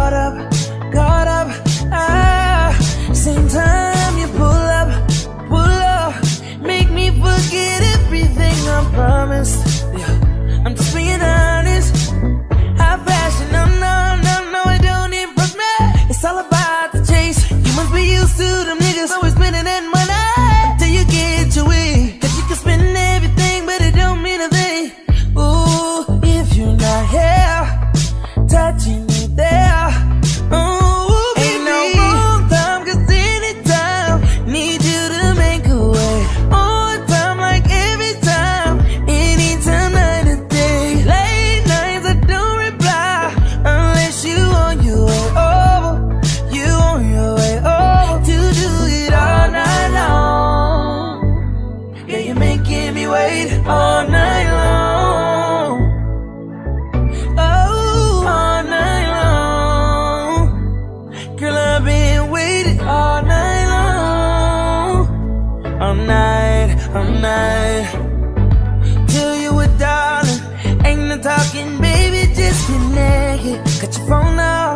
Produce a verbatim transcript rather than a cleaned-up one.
caught up, caught up. Ah, same time you pull up, pull up, make me forget everything I promised. Yeah, I'm just being honest. High fashion, no, no, no, no, it don't impress me. It's all about the chase. You must be used to them niggas always spending that money until you get your way. Cause you can spend everything, but it don't mean a thing. Ooh, if you're not here, touching me there. Ooh, ain't no wrong time, cause anytime need you to make a way. On time, like every time, anytime, night and day. Late nights I don't reply unless you on your way over. You on your way over to do it all night long. Yeah, you're making me wait all night long. Oh, all night long. Girl, I've been waiting all night long. All night, all night. Till you were darling. Ain't no talking, baby, just get naked. Got your phone out.